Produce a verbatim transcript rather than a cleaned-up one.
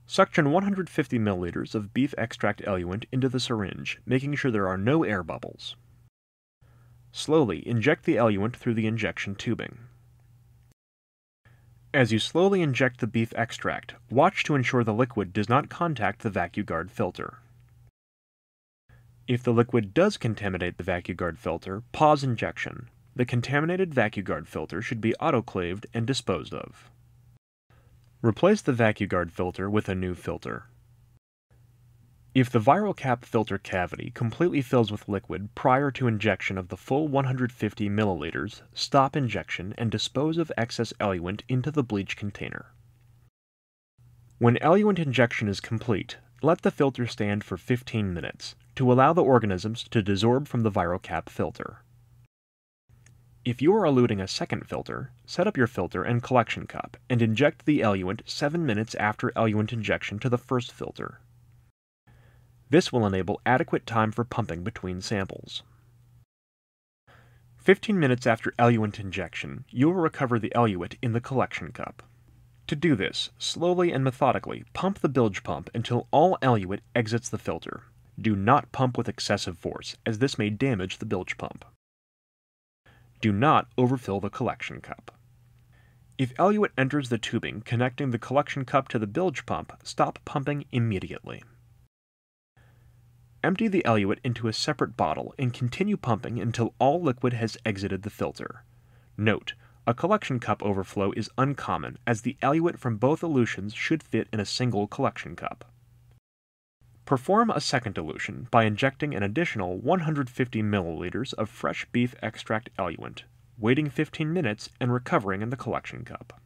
Suction one hundred fifty milliliters of beef extract eluent into the syringe, making sure there are no air bubbles. Slowly inject the eluent through the injection tubing. As you slowly inject the beef extract, watch to ensure the liquid does not contact the VacuGuard filter. If the liquid does contaminate the VacuGuard filter, pause injection. The contaminated VacuGuard filter should be autoclaved and disposed of. Replace the VacuGuard filter with a new filter. If the viral cap filter cavity completely fills with liquid prior to injection of the full one hundred fifty milliliters, stop injection and dispose of excess eluent into the bleach container. When eluent injection is complete, let the filter stand for fifteen minutes to allow the organisms to desorb from the viral cap filter. If you are eluting a second filter, set up your filter and collection cup and inject the eluent seven minutes after eluent injection to the first filter. This will enable adequate time for pumping between samples. fifteen minutes after eluent injection, you will recover the eluate in the collection cup. To do this, slowly and methodically pump the bilge pump until all eluate exits the filter. Do not pump with excessive force, as this may damage the bilge pump. Do not overfill the collection cup. If eluate enters the tubing connecting the collection cup to the bilge pump, stop pumping immediately. Empty the eluate into a separate bottle and continue pumping until all liquid has exited the filter. Note, a collection cup overflow is uncommon, as the eluate from both elutions should fit in a single collection cup. Perform a second elution by injecting an additional one hundred fifty milliliters of fresh beef extract eluent, waiting fifteen minutes and recovering in the collection cup.